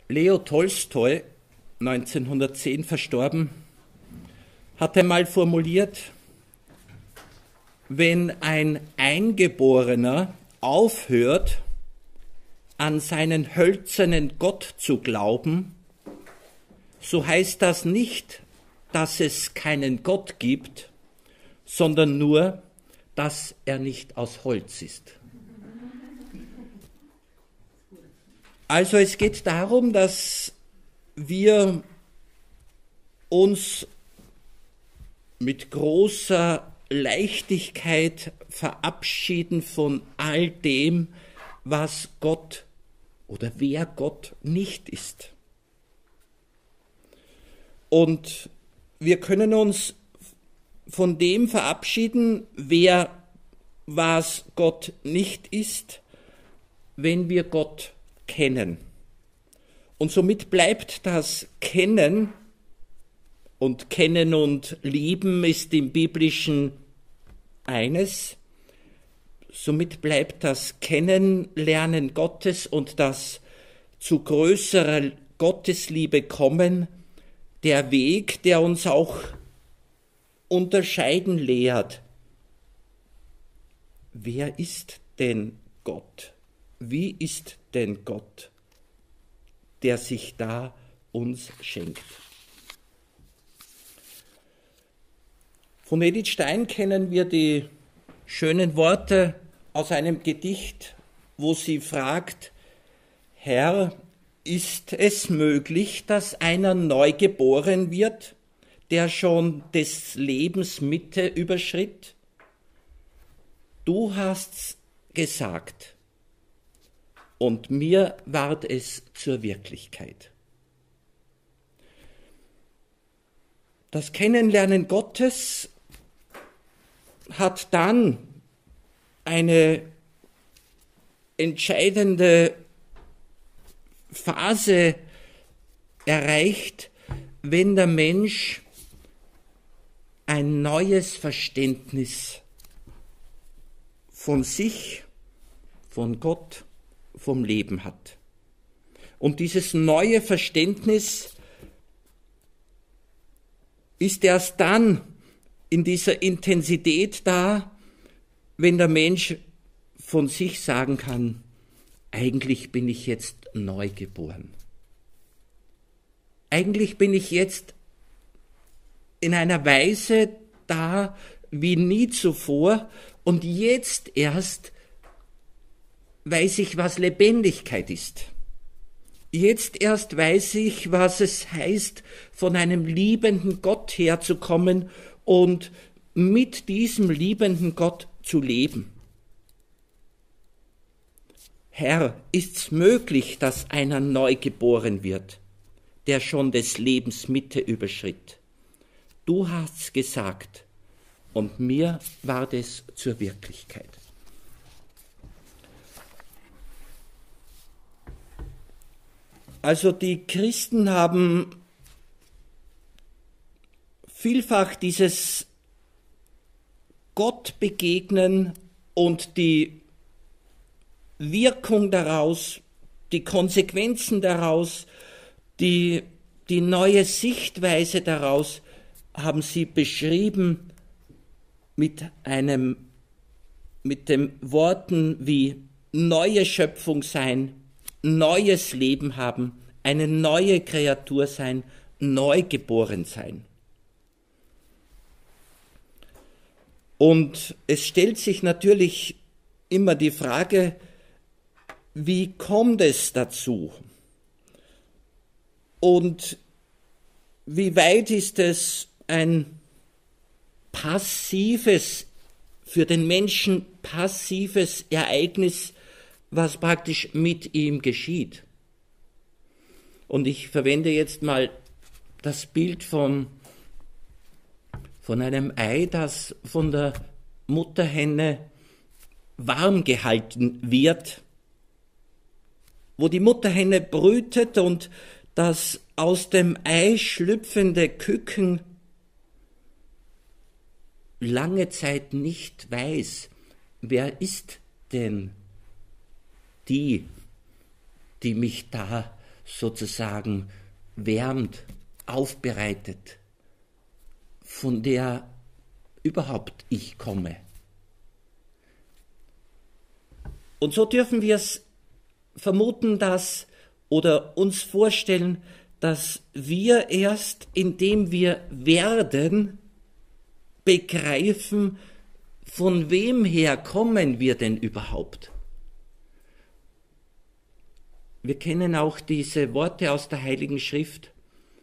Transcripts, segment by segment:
Leo Tolstoi, 1910 verstorben, hat einmal formuliert: Wenn ein Eingeborener aufhört, an seinen hölzernen Gott zu glauben, so heißt das nicht, dass es keinen Gott gibt, sondern nur, dass er nicht aus Holz ist. Also es geht darum, dass wir uns mit großer Leichtigkeit verabschieden von all dem, was Gott oder wer Gott nicht ist. Und wir können uns von dem verabschieden, wer was Gott nicht ist, wenn wir Gott kennen. Und somit bleibt das Kennen, und Kennen und Lieben ist im Biblischen eines, somit bleibt das Kennenlernen Gottes und das zu größerer Gottesliebe kommen der Weg, der uns auch unterscheiden lehrt. Wer ist denn Gott? Wie ist denn Gott, der sich da uns schenkt? Von Edith Stein kennen wir die schönen Worte aus einem Gedicht, wo sie fragt: Herr, ist es möglich, dass einer neu geboren wird, der schon des Lebens Mitte überschritt? Du hast's gesagt, und mir ward es zur Wirklichkeit. Das Kennenlernen Gottes hat dann eine entscheidende Phase erreicht, wenn der Mensch ein neues Verständnis von sich, von Gott, vom Leben hat. Und dieses neue Verständnis ist erst dann in dieser Intensität da, wenn der Mensch von sich sagen kann: Eigentlich bin ich jetzt neu geboren. Eigentlich bin ich jetzt in einer Weise da wie nie zuvor, und jetzt erst weiß ich, was Lebendigkeit ist. Jetzt erst weiß ich, was es heißt, von einem liebenden Gott herzukommen und mit diesem liebenden Gott zu leben. Herr, ist's möglich, dass einer neu geboren wird, der schon des Lebens Mitte überschritt? Du hast's gesagt, und mir ward es zur Wirklichkeit. Also die Christen haben vielfach dieses Gott begegnen und die Wirkung daraus, die Konsequenzen daraus, die neue Sichtweise daraus haben sie beschrieben mit den Worten wie neue Schöpfung sein, neues Leben haben, eine neue Kreatur sein, neugeboren sein. Und es stellt sich natürlich immer die Frage, wie kommt es dazu? Und wie weit ist es ein passives, für den Menschen passives Ereignis, was praktisch mit ihm geschieht? Und ich verwende jetzt mal das Bild von einem Ei, das von der Mutterhenne warm gehalten wird, wo die Mutterhenne brütet und das aus dem Ei schlüpfende Küken lange Zeit nicht weiß, wer ist denn die mich da sozusagen wärmt, aufbereitet, von der überhaupt ich komme. Und so dürfen wir es vermuten, dass oder uns vorstellen, dass wir erst, indem wir werden, begreifen, von wem her kommen wir denn überhaupt? Wir kennen auch diese Worte aus der Heiligen Schrift.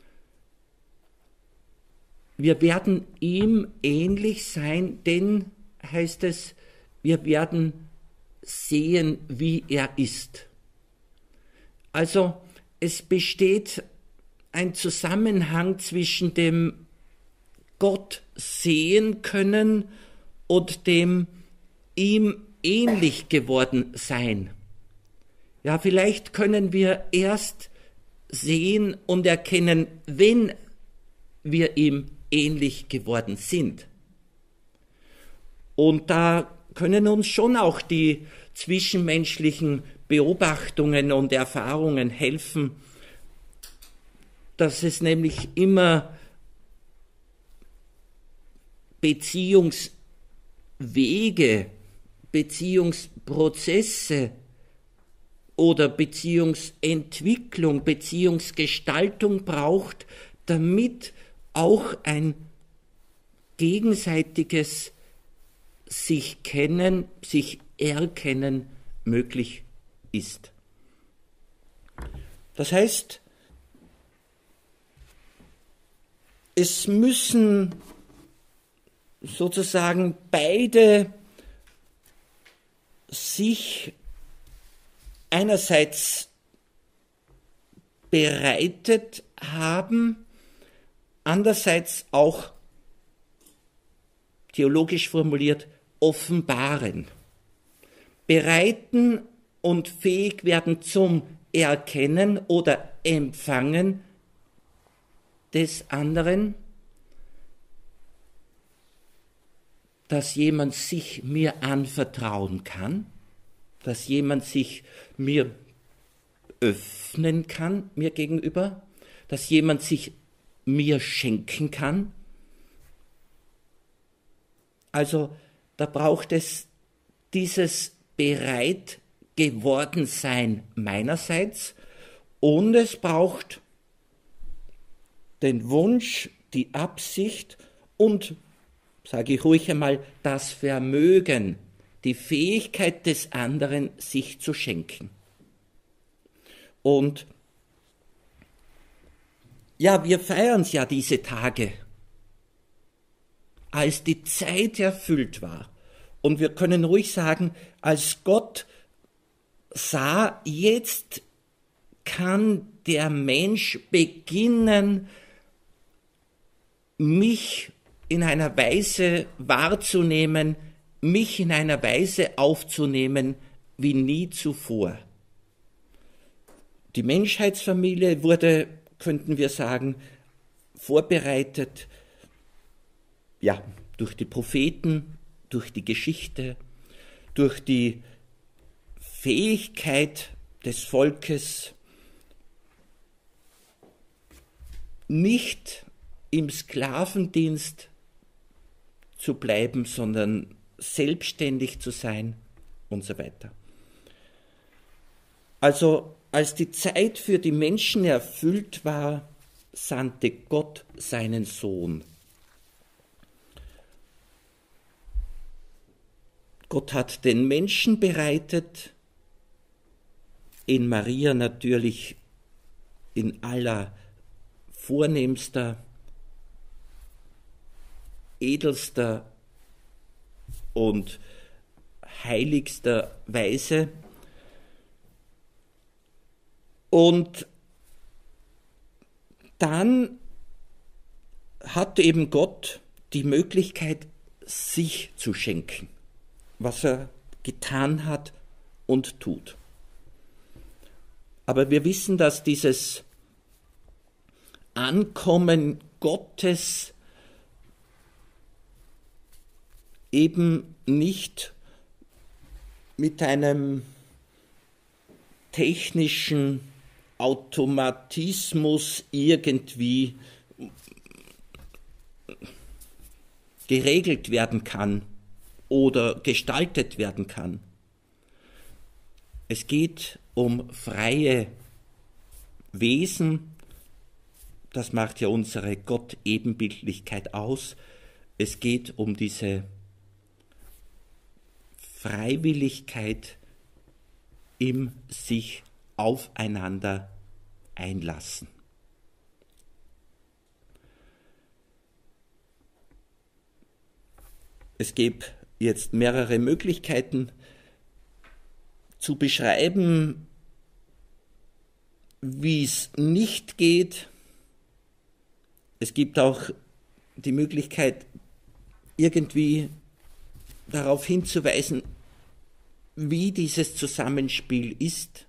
Wir werden ihm ähnlich sein, denn, heißt es, wir werden sehen, wie er ist. Also es besteht ein Zusammenhang zwischen dem Gott sehen können und dem ihm ähnlich geworden sein. Ja, vielleicht können wir erst sehen und erkennen, wenn wir ihm ähnlich geworden sind. Und da können uns schon auch die zwischenmenschlichen Beobachtungen und Erfahrungen helfen, dass es nämlich immer Beziehungswege, Beziehungsprozesse oder Beziehungsentwicklung, Beziehungsgestaltung braucht, damit auch ein gegenseitiges sich kennen, sich erkennen möglich ist. Das heißt, es müssen sozusagen beide sich einerseits bereitet haben, andererseits auch theologisch formuliert offenbaren. Bereiten und fähig werden zum Erkennen oder Empfangen des anderen, dass jemand sich mir anvertrauen kann, dass jemand sich mir öffnen kann, mir gegenüber, dass jemand sich mir schenken kann. Also da braucht es dieses bereit geworden sein meinerseits und es braucht den Wunsch, die Absicht und, sage ich ruhig einmal, das Vermögen, die Fähigkeit des anderen, sich zu schenken. Und ja, wir feiern ja diese Tage, als die Zeit erfüllt war. Und wir können ruhig sagen, als Gott sah, jetzt kann der Mensch beginnen, mich in einer Weise wahrzunehmen, mich in einer Weise aufzunehmen wie nie zuvor. Die Menschheitsfamilie wurde, könnten wir sagen, vorbereitet, ja, durch die Propheten, durch die Geschichte, durch die Fähigkeit des Volkes, nicht im Sklavendienst zu bleiben, sondern selbstständig zu sein und so weiter. Also als die Zeit für die Menschen erfüllt war, sandte Gott seinen Sohn. Gott hat den Menschen bereitet, in Maria natürlich in aller vornehmster, edelster und heiligster Weise. Und dann hat eben Gott die Möglichkeit, sich zu schenken, was er getan hat und tut. Aber wir wissen, dass dieses Ankommen Gottes eben nicht mit einem technischen Automatismus irgendwie geregelt werden kann oder gestaltet werden kann. Es geht um freie Wesen, das macht ja unsere Gott-Ebenbildlichkeit aus. Es geht um diese Freiwilligkeit im sich aufeinander einlassen. Es gibt jetzt mehrere Möglichkeiten zu beschreiben, wie es nicht geht. Es gibt auch die Möglichkeit, irgendwie darauf hinzuweisen, wie dieses Zusammenspiel ist.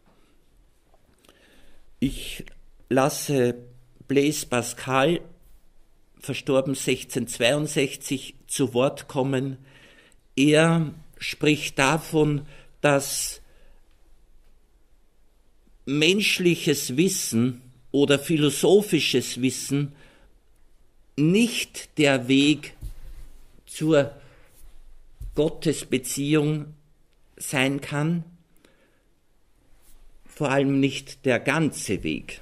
Ich lasse Blaise Pascal, verstorben 1662, zu Wort kommen. Er spricht davon, dass menschliches Wissen oder philosophisches Wissen nicht der Weg zur Gottesbeziehung sein kann, vor allem nicht der ganze Weg.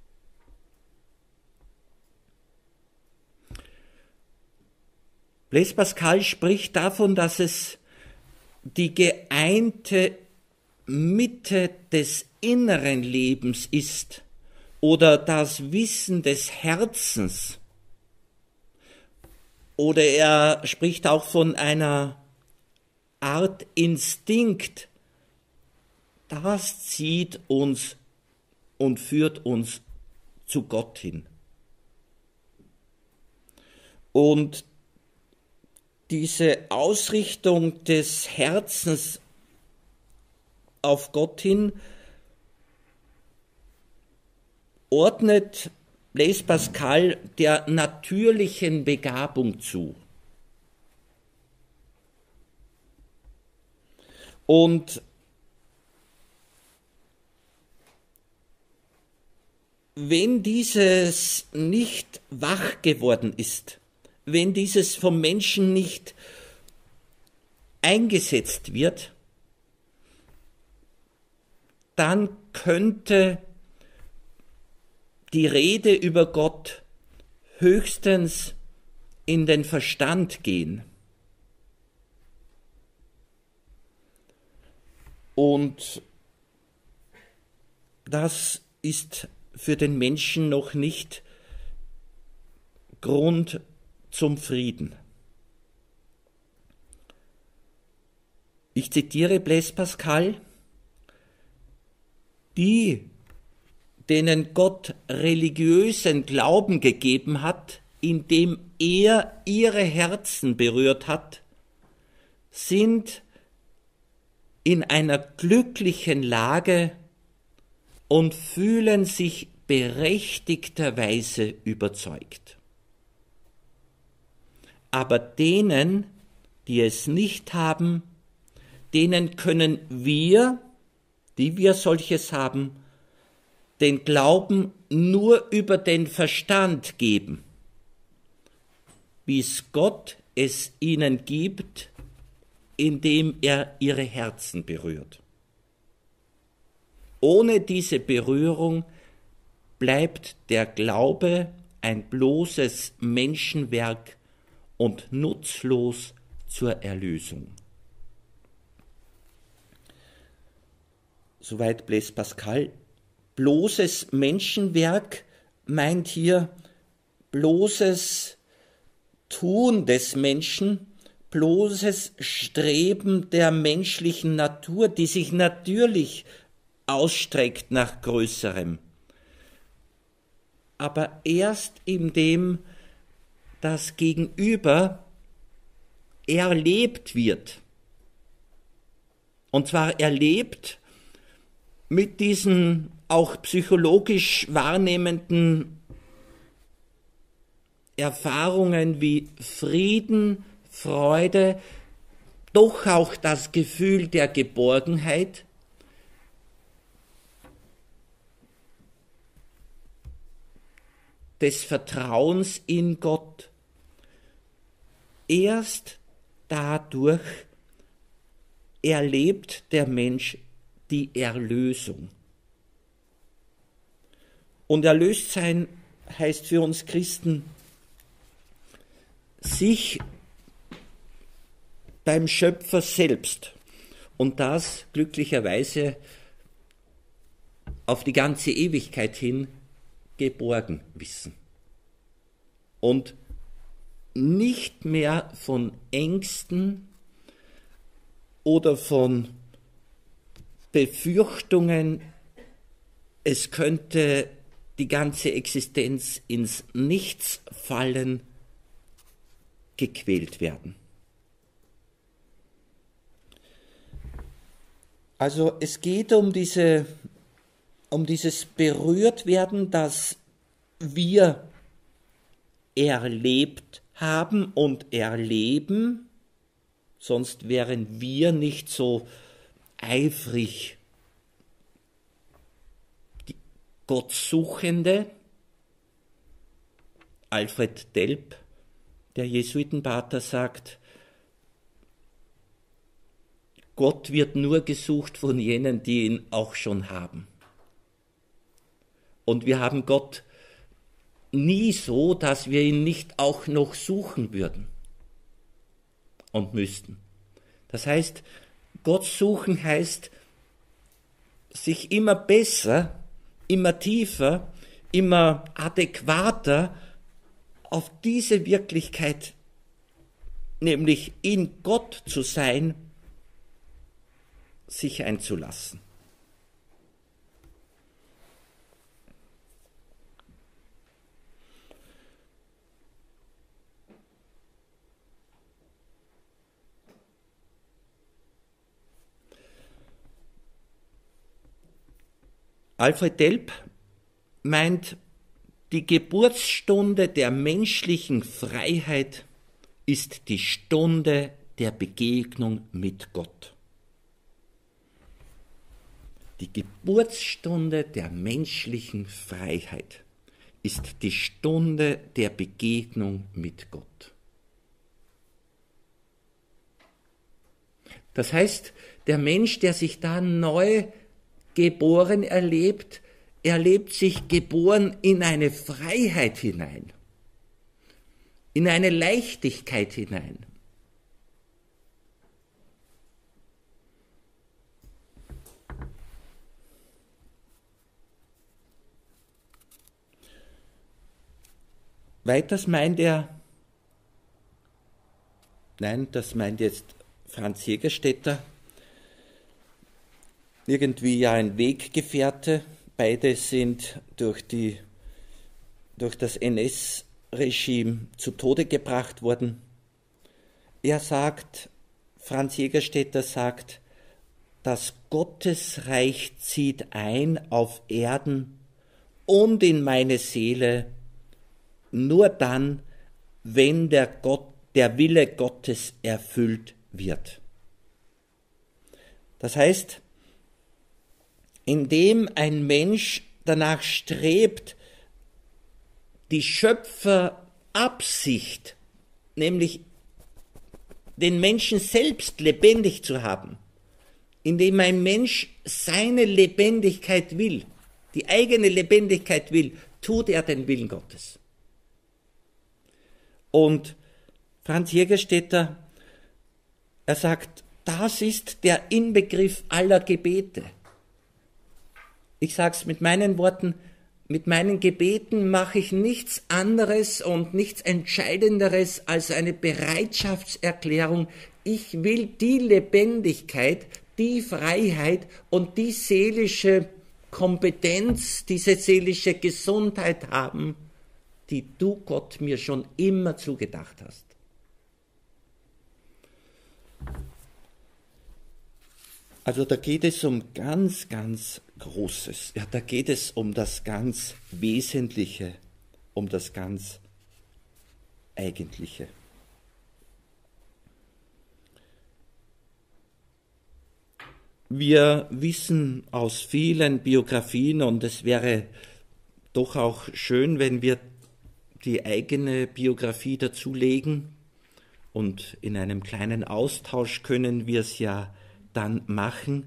Blaise Pascal spricht davon, dass es die geeinte Mitte des inneren Lebens ist oder das Wissen des Herzens. Oder er spricht auch von einer Art Instinkt, das zieht uns und führt uns zu Gott hin. Und diese Ausrichtung des Herzens auf Gott hin ordnet Blaise Pascal der natürlichen Begabung zu. Und wenn dieses nicht wach geworden ist, wenn dieses vom Menschen nicht eingesetzt wird, dann könnte die Rede über Gott höchstens in den Verstand gehen. Und das ist für den Menschen noch nicht Grund zum Frieden. Ich zitiere Blaise Pascal: Die, denen Gott religiösen Glauben gegeben hat, indem er ihre Herzen berührt hat, sind in einer glücklichen Lage und fühlen sich berechtigterweise überzeugt. Aber denen, die es nicht haben, denen können wir, die wir solches haben, den Glauben nur über den Verstand geben, wie es Gott es ihnen gibt, indem er ihre Herzen berührt. Ohne diese Berührung bleibt der Glaube ein bloßes Menschenwerk und nutzlos zur Erlösung. Soweit Blaise Pascal. Bloßes Menschenwerk meint hier bloßes Tun des Menschen, bloßes Streben der menschlichen Natur, die sich natürlich ausstreckt nach Größerem. Aber erst indem das Gegenüber erlebt wird. Und zwar erlebt mit diesen auch psychologisch wahrnehmenden Erfahrungen wie Frieden, Freude, doch auch das Gefühl der Geborgenheit, des Vertrauens in Gott. Erst dadurch erlebt der Mensch die Erlösung. Und erlöst sein heißt für uns Christen, sich beim Schöpfer selbst und das glücklicherweise auf die ganze Ewigkeit hin geborgen wissen. Und nicht mehr von Ängsten oder von Befürchtungen, es könnte die ganze Existenz ins Nichts fallen, gequält werden. Also es geht um dieses Berührtwerden, das wir erlebt haben und erleben, sonst wären wir nicht so eifrig Gottsuchende. Alfred Delp, der Jesuitenpater, sagt, Gott wird nur gesucht von jenen, die ihn auch schon haben. Und wir haben Gott nie so, dass wir ihn nicht auch noch suchen würden und müssten. Das heißt, Gott suchen heißt, sich immer besser, immer tiefer, immer adäquater auf diese Wirklichkeit, nämlich in Gott zu sein, sich einzulassen. Alfred Delp meint, die Geburtsstunde der menschlichen Freiheit ist die Stunde der Begegnung mit Gott. Die Geburtsstunde der menschlichen Freiheit ist die Stunde der Begegnung mit Gott. Das heißt, der Mensch, der sich da neu geboren erlebt, erlebt sich geboren in eine Freiheit hinein, in eine Leichtigkeit hinein. Weiters meint er, nein, das meint jetzt Franz Jägerstätter, irgendwie ja ein Weggefährte. Beide sind durch das NS-Regime zu Tode gebracht worden. Er sagt, Franz Jägerstätter sagt, das Gottesreich zieht ein auf Erden und in meine Seele nur dann, wenn der Wille Gottes erfüllt wird. Das heißt, indem ein Mensch danach strebt, die Schöpferabsicht, nämlich den Menschen selbst lebendig zu haben, indem ein Mensch seine Lebendigkeit will, die eigene Lebendigkeit will, tut er den Willen Gottes. Und Franz Jägerstätter, er sagt, das ist der Inbegriff aller Gebete. Ich sage es mit meinen Worten, mit meinen Gebeten mache ich nichts anderes und nichts Entscheidenderes als eine Bereitschaftserklärung. Ich will die Lebendigkeit, die Freiheit und die seelische Kompetenz, diese seelische Gesundheit haben, die du, Gott, mir schon immer zugedacht hast. Also da geht es um ganz, ganz Großes. Ja, da geht es um das ganz Wesentliche, um das ganz Eigentliche. Wir wissen aus vielen Biografien, und es wäre doch auch schön, wenn wir die eigene Biografie dazulegen und in einem kleinen Austausch können wir es ja dann machen.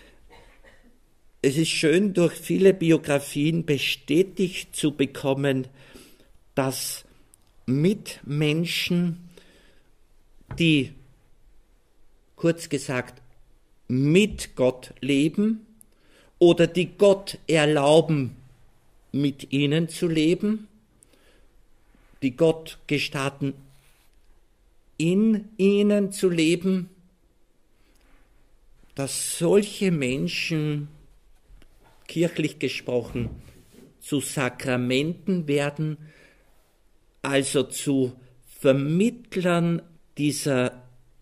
Es ist schön, durch viele Biografien bestätigt zu bekommen, dass Mitmenschen, die, kurz gesagt, mit Gott leben oder die Gott erlauben, mit ihnen zu leben, die Gott gestatten, in ihnen zu leben, dass solche Menschen, kirchlich gesprochen, zu Sakramenten werden, also zu Vermittlern dieser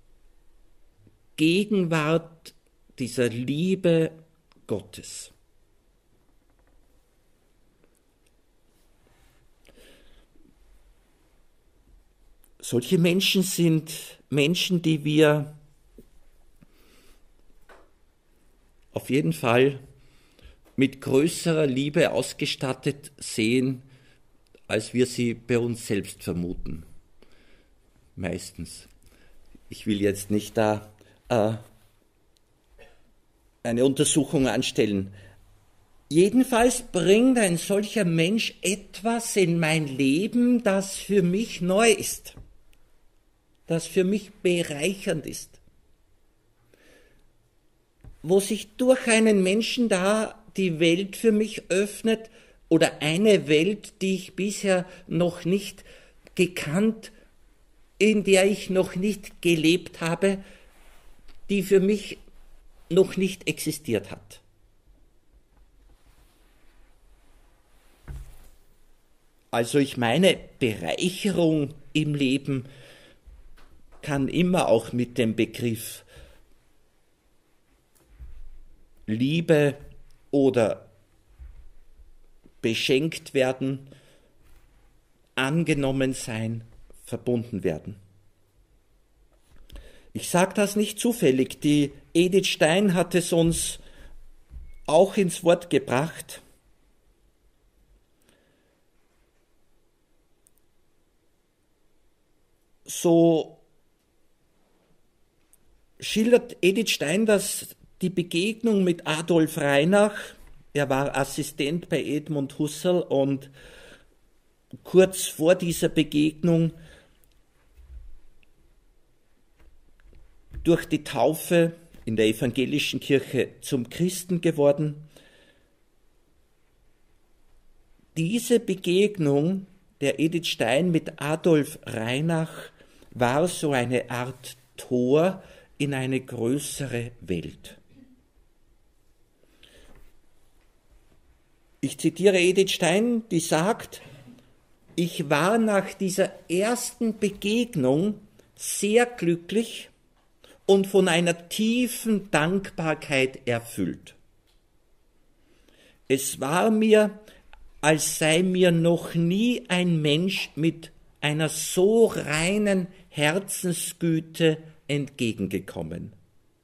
Gegenwart, dieser Liebe Gottes. Solche Menschen sind Menschen, die wir auf jeden Fall mit größerer Liebe ausgestattet sehen, als wir sie bei uns selbst vermuten. Meistens. Ich will jetzt nicht da eine Untersuchung anstellen. Jedenfalls bringt ein solcher Mensch etwas in mein Leben, das für mich neu ist, das für mich bereichernd ist, wo sich durch einen Menschen da die Welt für mich öffnet oder eine Welt, die ich bisher noch nicht gekannt, in der ich noch nicht gelebt habe, die für mich noch nicht existiert hat. Also ich meine, Bereicherung im Leben kann immer auch mit dem Begriff Liebe oder beschenkt werden, angenommen sein, verbunden werden. Ich sage das nicht zufällig, die Edith Stein hat es uns auch ins Wort gebracht. So schildert Edith Stein die Begegnung mit Adolf Reinach. Er war Assistent bei Edmund Husserl und kurz vor dieser Begegnung durch die Taufe in der evangelischen Kirche zum Christen geworden. Diese Begegnung der Edith Stein mit Adolf Reinach war so eine Art Tor in eine größere Welt. Ich zitiere Edith Stein, die sagt: Ich war nach dieser ersten Begegnung sehr glücklich und von einer tiefen Dankbarkeit erfüllt. Es war mir, als sei mir noch nie ein Mensch mit einer so reinen Herzensgüte entgegengekommen.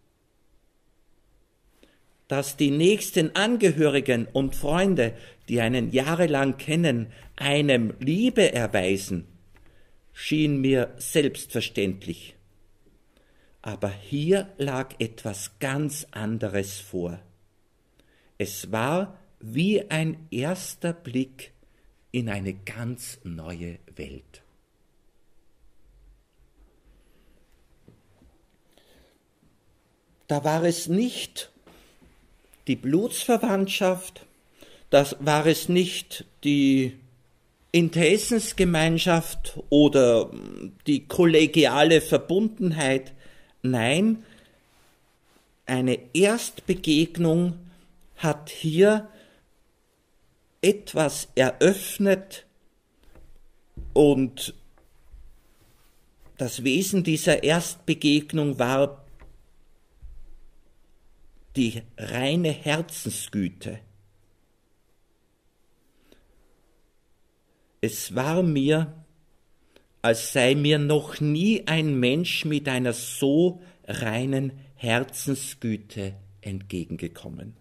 Dass die nächsten Angehörigen und Freunde, die einen jahrelang kennen, einem Liebe erweisen, schien mir selbstverständlich. Aber hier lag etwas ganz anderes vor. Es war wie ein erster Blick in eine ganz neue Welt. Da war es nicht die Blutsverwandtschaft, das war es nicht die Interessensgemeinschaft oder die kollegiale Verbundenheit. Nein, eine Erstbegegnung hat hier etwas eröffnet und das Wesen dieser Erstbegegnung war die reine Herzensgüte. Es war mir, als sei mir noch nie ein Mensch mit einer so reinen Herzensgüte entgegengekommen.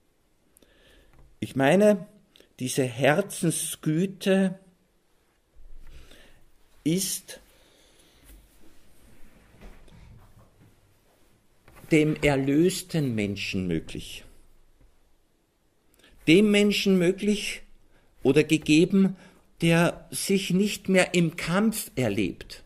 Ich meine, diese Herzensgüte ist dem erlösten Menschen möglich. Dem Menschen möglich oder gegeben, der sich nicht mehr im Kampf erlebt.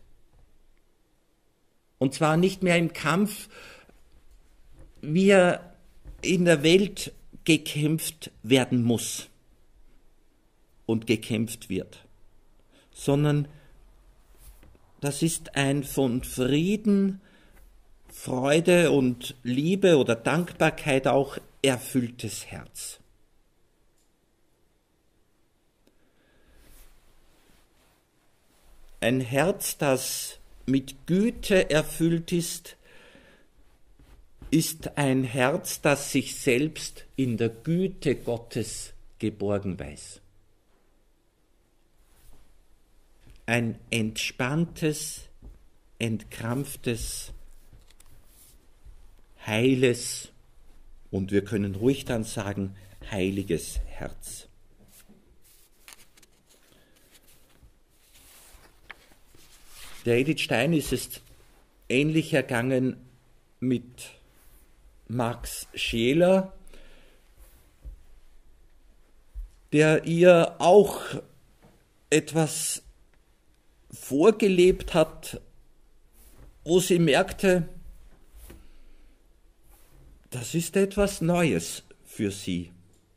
Und zwar nicht mehr im Kampf, wie er in der Welt gekämpft werden muss und gekämpft wird, sondern das ist ein von Frieden, Freude und Liebe oder Dankbarkeit auch erfülltes Herz. Ein Herz, das mit Güte erfüllt ist ein Herz, das sich selbst in der Güte Gottes geborgen weiß. Ein entspanntes, entkrampftes, heiles und wir können ruhig dann sagen, heiliges Herz. Der Edith Stein ist es ähnlich ergangen mit Max Scheler, der ihr auch etwas vorgelebt hat, wo sie merkte, das ist etwas Neues für sie.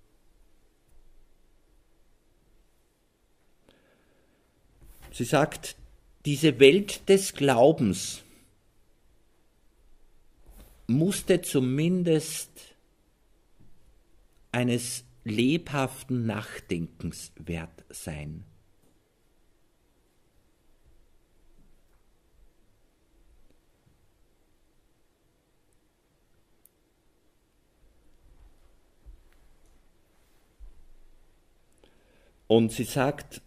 Sie sagt, diese Welt des Glaubens musste zumindest eines lebhaften Nachdenkens wert sein. Und sie sagt,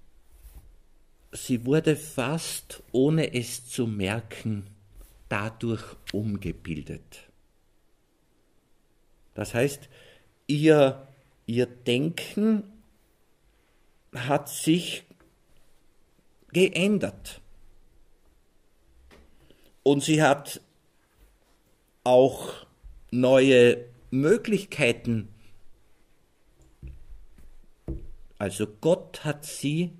sie wurde fast, ohne es zu merken, dadurch umgebildet. Das heißt, ihr Denken hat sich geändert. Und sie hat auch neue Möglichkeiten. Also Gott hat sie,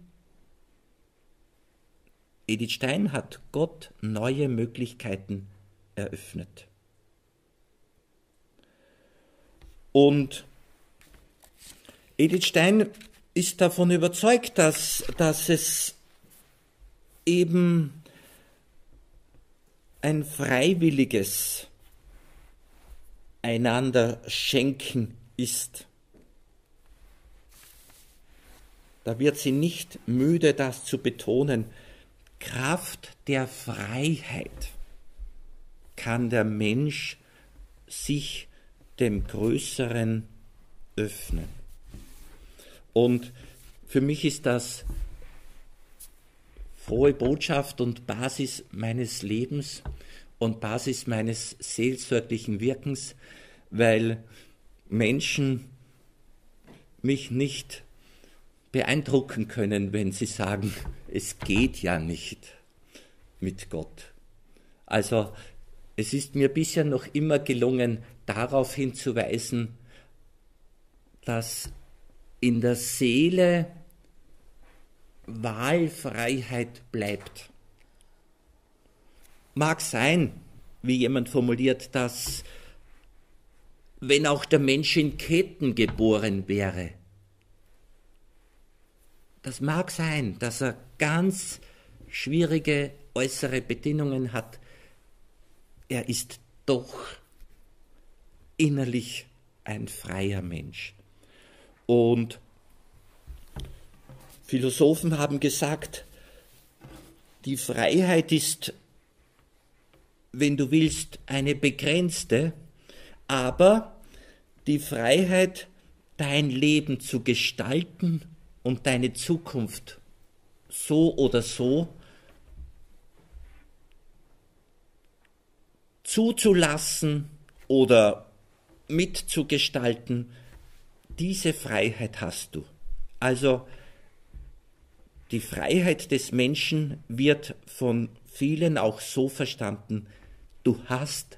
Edith Stein hat Gott neue Möglichkeiten eröffnet. Und Edith Stein ist davon überzeugt, dass es eben ein freiwilliges einander schenken ist. Da wird sie nicht müde, das zu betonen. Kraft der Freiheit kann der Mensch sich dem Größeren öffnen. Und für mich ist das frohe Botschaft und Basis meines Lebens und Basis meines seelsorglichen Wirkens, weil Menschen mich nicht beeindrucken können, wenn sie sagen, es geht ja nicht mit Gott. Also es ist mir bisher noch immer gelungen, darauf hinzuweisen, dass in der Seele Wahlfreiheit bleibt. Mag sein, wie jemand formuliert, dass wenn auch der Mensch in Ketten geboren wäre, das mag sein, dass er ganz schwierige äußere Bedingungen hat. Er ist doch innerlich ein freier Mensch. Und Philosophen haben gesagt, die Freiheit ist, wenn du willst, eine begrenzte, aber die Freiheit, dein Leben zu gestalten und deine Zukunft so oder so zuzulassen oder mitzugestalten, diese Freiheit hast du. Also Die Freiheit des Menschen wird von vielen auch so verstanden, du hast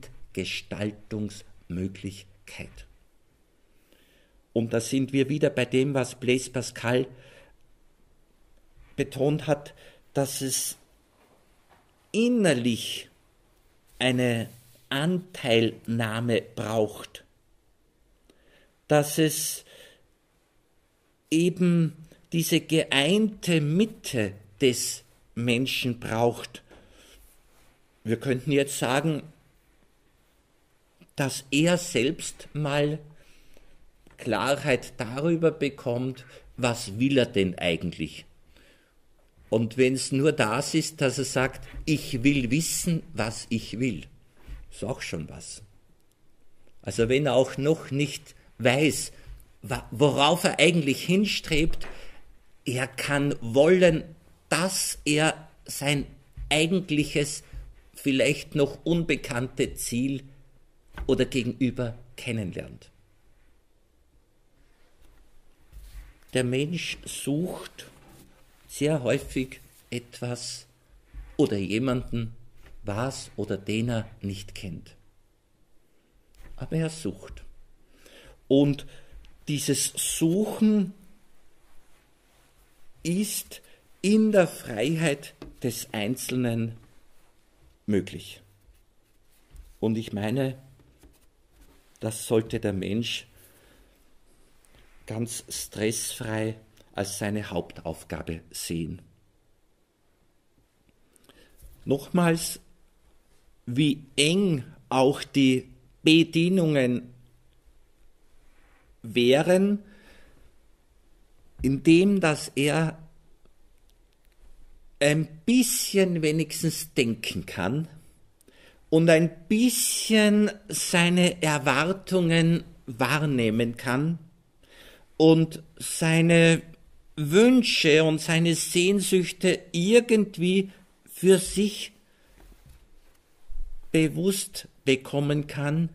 Mitgestaltungsmöglichkeit. Und da sind wir wieder bei dem, was Blaise Pascal betont hat, dass es innerlich eine Anteilnahme braucht, dass es eben diese geeinte Mitte des Menschen braucht. Wir könnten jetzt sagen, dass er selbst mal Klarheit darüber bekommt, was will er denn eigentlich? Und wenn es nur das ist, dass er sagt, ich will wissen, was ich will, ist auch schon was. Also wenn er auch noch nicht weiß, worauf er eigentlich hinstrebt, er kann wollen, dass er sein eigentliches, vielleicht noch unbekannte Ziel oder Gegenüber kennenlernt. Der Mensch sucht sehr häufig etwas oder jemanden, was oder den er nicht kennt. Aber er sucht. Und dieses Suchen ist in der Freiheit des Einzelnen möglich. Und ich meine, das sollte der Mensch ganz stressfrei als seine Hauptaufgabe sehen. Nochmals, wie eng auch die Bedienungen wären, indem dass er ein bisschen wenigstens denken kann und ein bisschen seine Erwartungen wahrnehmen kann und seine Wünsche und seine Sehnsüchte irgendwie für sich bewusst bekommen kann.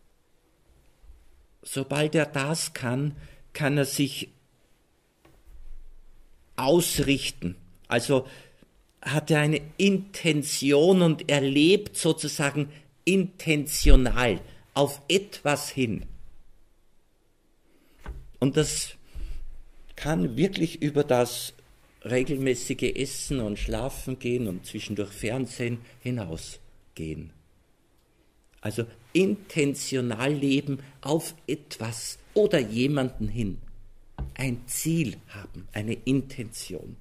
Sobald er das kann, kann er sich ausrichten. Also hat er eine Intention und er lebt sozusagen intentional auf etwas hin. Und das kann wirklich über das regelmäßige Essen und Schlafen gehen und zwischendurch Fernsehen hinausgehen. Also intentional leben auf etwas oder jemanden hin. Ein Ziel haben, eine Intention.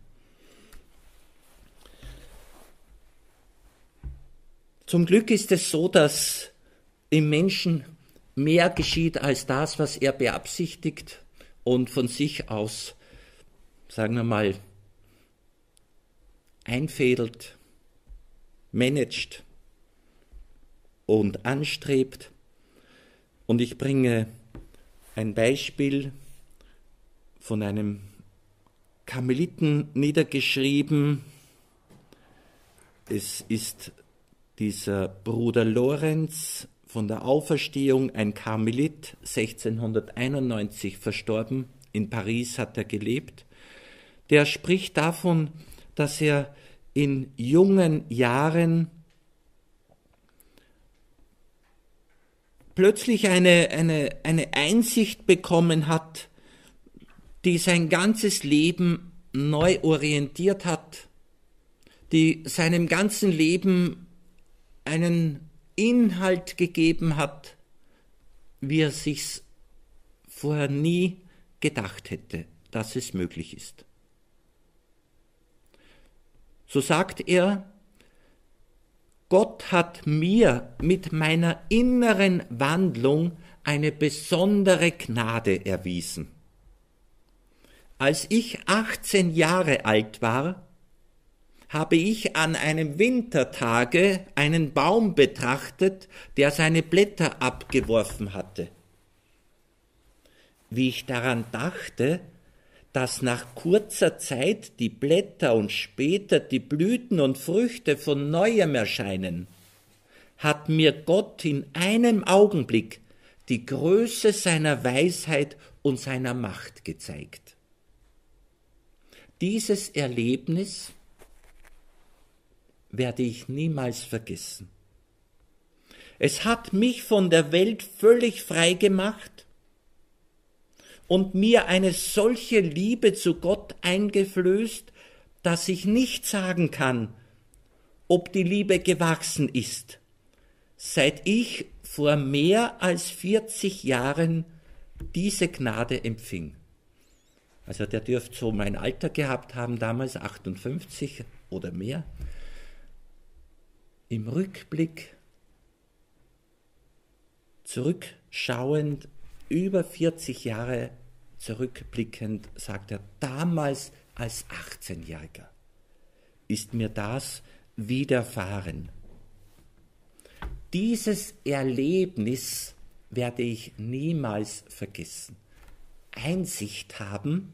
Zum Glück ist es so, dass im Menschen mehr geschieht als das, was er beabsichtigt und von sich aus, sagen wir mal, einfädelt, managt und anstrebt. Und ich bringe ein Beispiel von einem Karmeliten niedergeschrieben. Es ist dieser Bruder Lorenz von der Auferstehung, ein Karmelit, 1691 verstorben, in Paris hat er gelebt. Der spricht davon, dass er in jungen Jahren plötzlich eine Einsicht bekommen hat, die sein ganzes Leben neu orientiert hat, die seinem ganzen Leben einen Inhalt gegeben hat, wie er sich's vorher nie gedacht hätte, dass es möglich ist. So sagt er, Gott hat mir mit meiner inneren Wandlung eine besondere Gnade erwiesen. Als ich 18 Jahre alt war, habe ich an einem Wintertage einen Baum betrachtet, der seine Blätter abgeworfen hatte. Wie ich daran dachte, dass nach kurzer Zeit die Blätter und später die Blüten und Früchte von neuem erscheinen, hat mir Gott in einem Augenblick die Größe seiner Weisheit und seiner Macht gezeigt. Dieses Erlebnis werde ich niemals vergessen. Es hat mich von der Welt völlig frei gemacht und mir eine solche Liebe zu Gott eingeflößt, dass ich nicht sagen kann, ob die Liebe gewachsen ist, seit ich vor mehr als 40 Jahren diese Gnade empfing. Also der dürfte so mein Alter gehabt haben, damals 58 oder mehr. Im Rückblick, zurückschauend, über 40 Jahre zurückblickend, sagt er, damals als 18-Jähriger ist mir das widerfahren. Dieses Erlebnis werde ich niemals vergessen. Einsicht haben,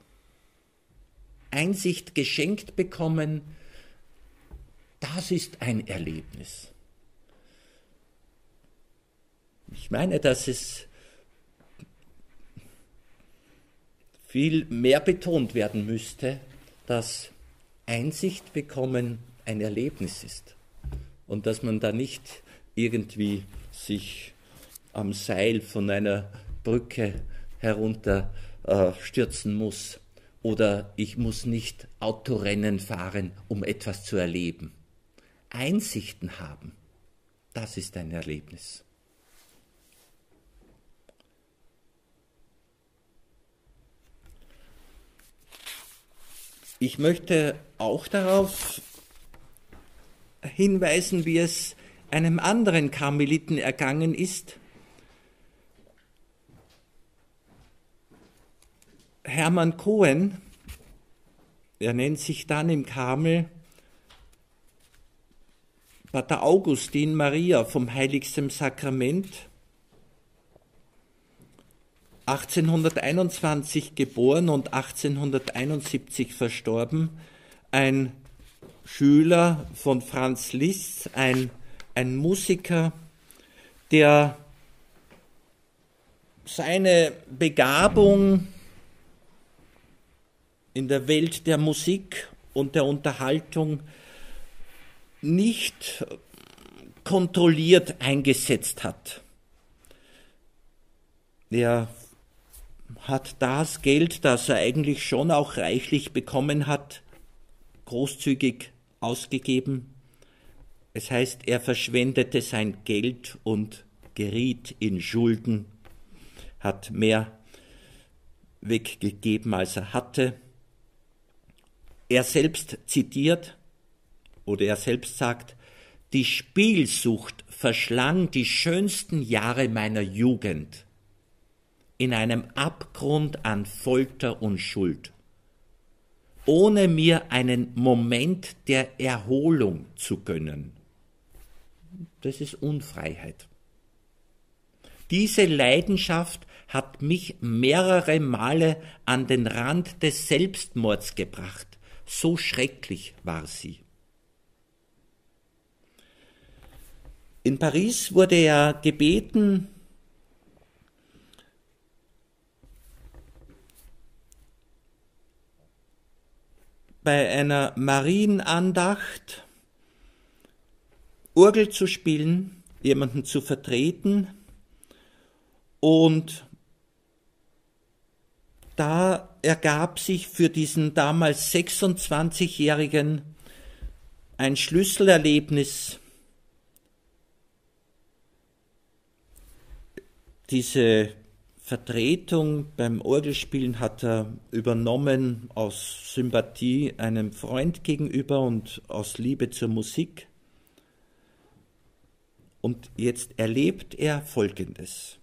Einsicht geschenkt bekommen, das ist ein Erlebnis. Ich meine, dass es viel mehr betont werden müsste, dass Einsicht bekommen ein Erlebnis ist und dass man da nicht irgendwie sich am Seil von einer Brücke herunter stürzen muss oder ich muss nicht Autorennen fahren, um etwas zu erleben. Einsichten haben, das ist ein Erlebnis. Ich möchte auch darauf hinweisen, wie es einem anderen Karmeliten ergangen ist. Hermann Cohen, er nennt sich dann im Karmel Pater Augustin Maria vom Heiligsten Sakrament, 1821 geboren und 1871 verstorben, ein Schüler von Franz Liszt, ein Musiker, der seine Begabung in der Welt der Musik und der Unterhaltung nicht kontrolliert eingesetzt hat. Er hat das Geld, das er eigentlich schon auch reichlich bekommen hat, großzügig ausgegeben. Es heißt, er verschwendete sein Geld und geriet in Schulden, hat mehr weggegeben, als er hatte. Er selbst zitiert, oder er selbst sagt, die Spielsucht verschlang die schönsten Jahre meiner Jugend in einem Abgrund an Folter und Schuld, ohne mir einen Moment der Erholung zu gönnen. Das ist Unfreiheit. Diese Leidenschaft hat mich mehrere Male an den Rand des Selbstmords gebracht. So schrecklich war sie. In Paris wurde er gebeten, bei einer Marienandacht Orgel zu spielen, jemanden zu vertreten, und da ergab sich für diesen damals 26-Jährigen ein Schlüsselerlebnis. Diese Vertretung beim Orgelspielen hat er übernommen aus Sympathie einem Freund gegenüber und aus Liebe zur Musik. Und jetzt erlebt er Folgendes.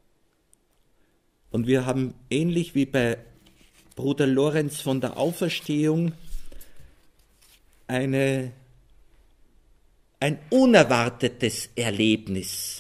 Und wir haben ähnlich wie bei Bruder Lorenz von der Auferstehung ein unerwartetes Erlebnis.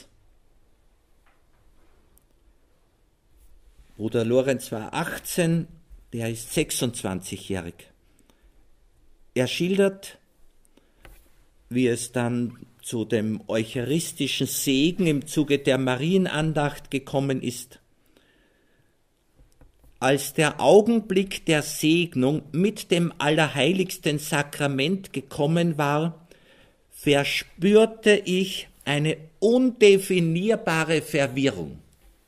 Bruder Lorenz war 18, der ist 26-jährig. Er schildert, wie es dann zu dem eucharistischen Segen im Zuge der Marienandacht gekommen ist. als der Augenblick der Segnung mit dem allerheiligsten Sakrament gekommen war, verspürte ich eine undefinierbare Verwirrung.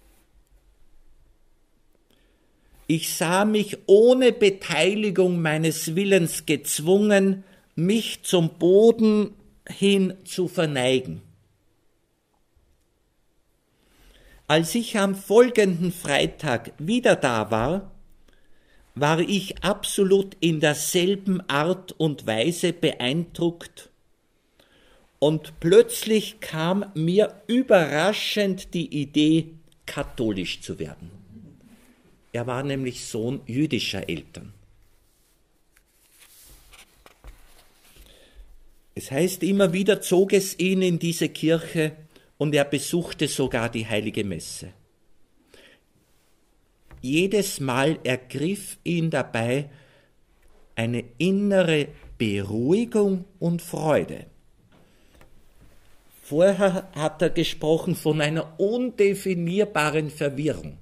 Ich sah mich ohne Beteiligung meines Willens gezwungen, mich zum Boden hin zu verneigen. Als ich am folgenden Freitag wieder da war, war ich absolut in derselben Art und Weise beeindruckt und plötzlich kam mir überraschend die Idee, katholisch zu werden. Er war nämlich Sohn jüdischer Eltern. Es heißt, immer wieder zog es ihn in diese Kirche und er besuchte sogar die Heilige Messe. Jedes Mal ergriff ihn dabei eine innere Beruhigung und Freude. Vorher hat er gesprochen von einer undefinierbaren Verwirrung.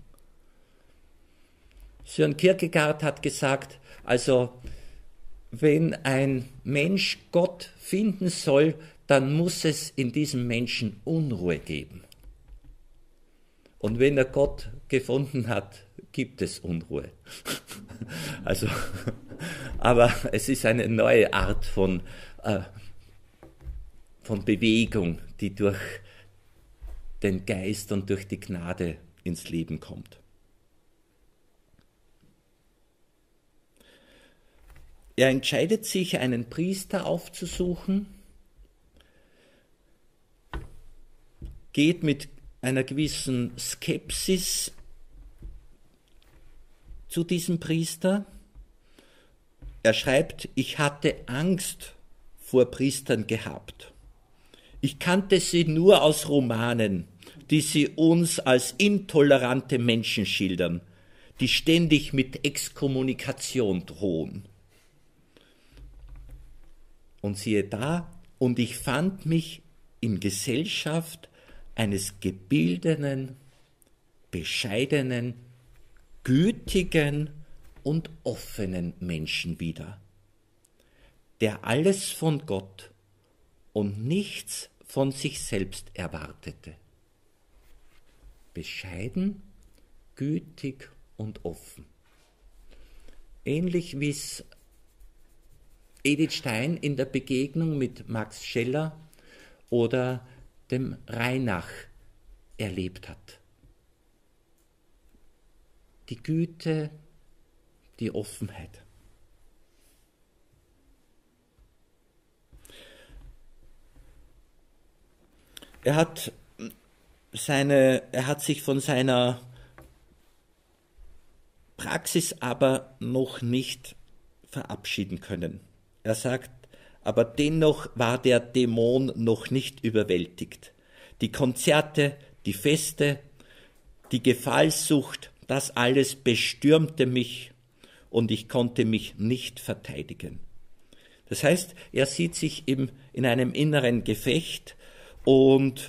Søren Kierkegaard hat gesagt, also wenn ein Mensch Gott finden soll, dann muss es in diesem Menschen Unruhe geben. Und wenn er Gott gefunden hat, gibt es Unruhe. Also, aber es ist eine neue Art von Bewegung, die durch den Geist und durch die Gnade ins Leben kommt. Er entscheidet sich, einen Priester aufzusuchen, geht mit einer gewissen Skepsis zu diesem Priester. Er schreibt, ich hatte Angst vor Priestern gehabt. Ich kannte sie nur aus Romanen, die sie uns als intolerante Menschen schildern, die ständig mit Exkommunikation drohen. Und siehe da, und ich fand mich in Gesellschaft eines gebildeten, bescheidenen, gütigen und offenen Menschen wieder, der alles von Gott und nichts von sich selbst erwartete. Bescheiden, gütig und offen. Ähnlich wie es Edith Stein in der Begegnung mit Max Scheller oder dem Reinach erlebt hat. Die Güte, die Offenheit. Er hat sich von seiner Praxis aber noch nicht verabschieden können. Er sagt, aber dennoch war der Dämon noch nicht überwältigt. Die Konzerte, die Feste, die Gefallsucht, das alles bestürmte mich und ich konnte mich nicht verteidigen. Das heißt, er sieht sich in einem inneren Gefecht und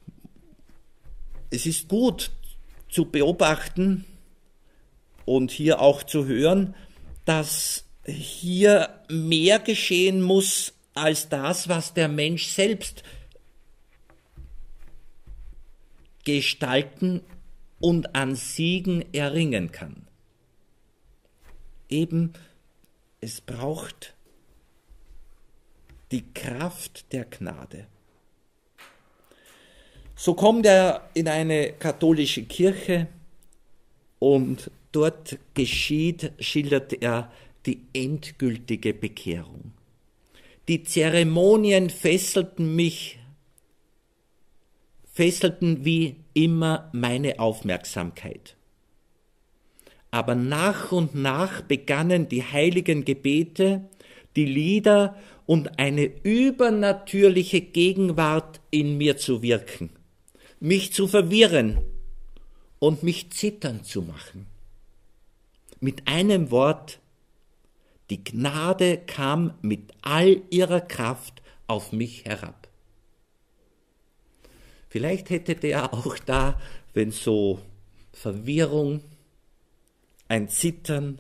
es ist gut zu beobachten und hier auch zu hören, dass hier mehr geschehen muss als das, was der Mensch selbst gestalten und an Siegen erringen kann. Eben, es braucht die Kraft der Gnade. So kommt er in eine katholische Kirche und dort geschieht, schildert er, die endgültige Bekehrung. Die Zeremonien fesselten wie immer meine Aufmerksamkeit. Aber nach und nach begannen die heiligen Gebete, die Lieder und eine übernatürliche Gegenwart in mir zu wirken, mich zu verwirren und mich zittern zu machen. Mit einem Wort, die Gnade kam mit all ihrer Kraft auf mich herab. Vielleicht hätte der auch da, wenn so Verwirrung, ein Zittern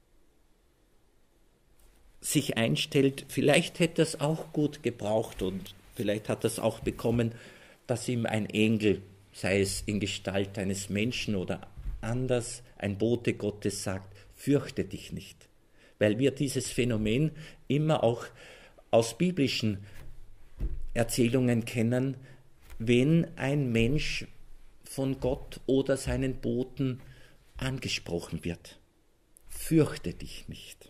sich einstellt. Vielleicht hätte er es auch gut gebraucht und vielleicht hat er es auch bekommen, dass ihm ein Engel, sei es in Gestalt eines Menschen oder anders, ein Bote Gottes sagt, fürchte dich nicht. Weil wir dieses Phänomen immer auch aus biblischen Erzählungen kennen, wenn ein Mensch von Gott oder seinen Boten angesprochen wird. Fürchte dich nicht.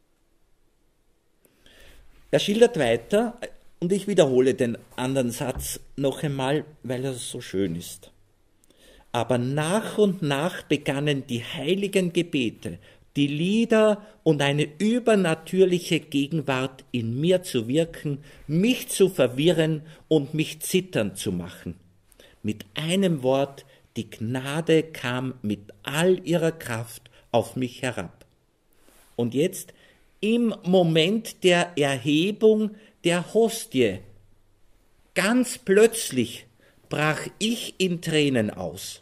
Er schildert weiter, und ich wiederhole den anderen Satz noch einmal, weil er so schön ist. Aber nach und nach begannen die heiligen Gebete, die Lieder und eine übernatürliche Gegenwart in mir zu wirken, mich zu verwirren und mich zittern zu machen. Mit einem Wort, die Gnade kam mit all ihrer Kraft auf mich herab. Und jetzt, im Moment der Erhebung der Hostie, ganz plötzlich brach ich in Tränen aus.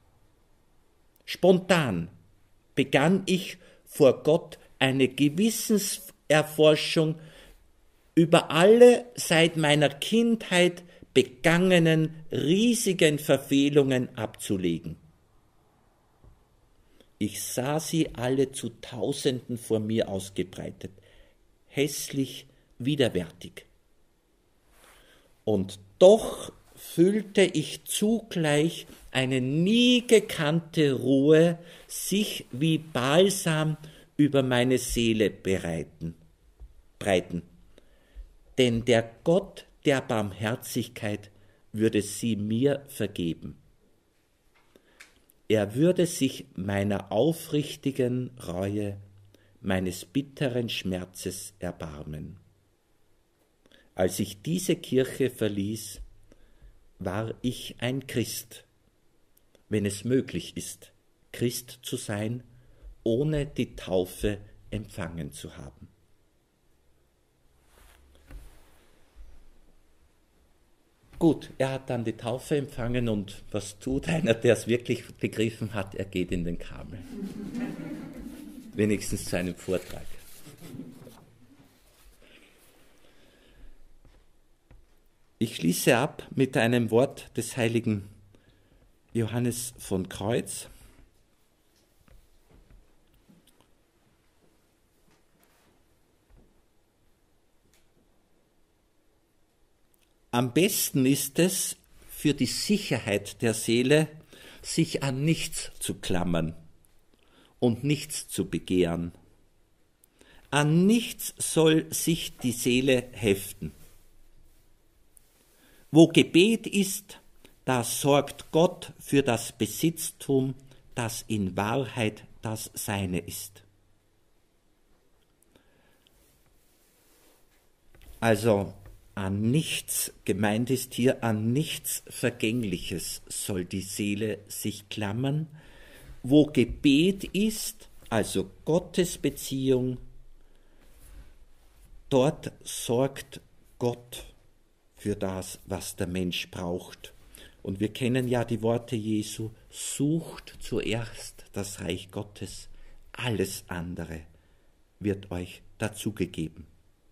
Spontan begann ich vor Gott eine Gewissenserforschung über alle seit meiner Kindheit begangenen riesigen Verfehlungen abzulegen. Ich sah sie alle zu Tausenden vor mir ausgebreitet, hässlich, widerwärtig. Und doch fühlte ich zugleich eine nie gekannte Ruhe sich wie Balsam über meine Seele breiten. Denn der Gott der Barmherzigkeit würde sie mir vergeben. Er würde sich meiner aufrichtigen Reue, meines bitteren Schmerzes erbarmen. Als ich diese Kirche verließ, war ich ein Christ, wenn es möglich ist, Christ zu sein, ohne die Taufe empfangen zu haben. Gut, er hat dann die Taufe empfangen und was tut einer, der es wirklich begriffen hat? Er geht in den Karmel. Wenigstens zu einem Vortrag. Ich schließe ab mit einem Wort des heiligen Johannes von Kreuz. Am besten ist es, für die Sicherheit der Seele, sich an nichts zu klammern und nichts zu begehren. An nichts soll sich die Seele heften. Wo Gebet ist, da sorgt Gott für das Besitztum, das in Wahrheit das Seine ist. Also an nichts, gemeint ist hier, an nichts Vergängliches soll die Seele sich klammern. Wo Gebet ist, also Gottes Beziehung, dort sorgt Gott für das, was der Mensch braucht. Und wir kennen ja die Worte Jesu, sucht zuerst das Reich Gottes, alles andere wird euch dazugegeben.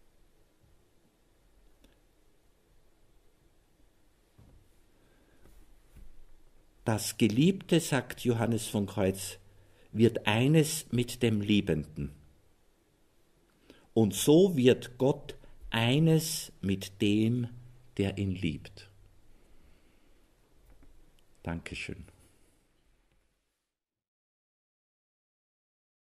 Das Geliebte, sagt Johannes von Kreuz, wird eines mit dem Liebenden. Und so wird Gott eines mit dem, der ihn liebt. Dankeschön.